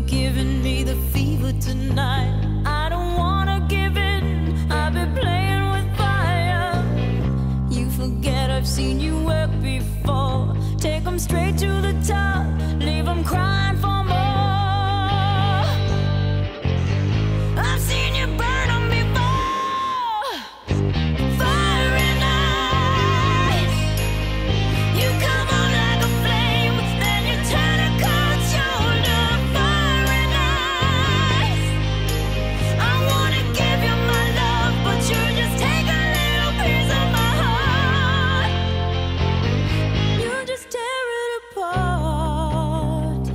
giving me the fever tonight. I don't wanna give in, I've been playing with fire. You forget I've seen you work before. Take them straight to the top, leave them crying for more. I've seen you burn on before. Fire and ice. You come on like a flame, then you turn a cold shoulder. Fire and ice. I wanna give you my love, but you just take a little piece of my heart. You just tear it apart.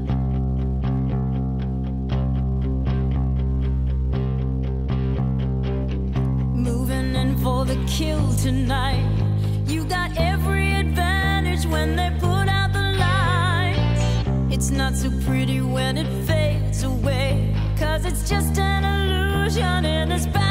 Moving in for the kill tonight. You got every advantage when they put out the lights. It's not so pretty when it fades away, 'cause it's just an illusion in a space.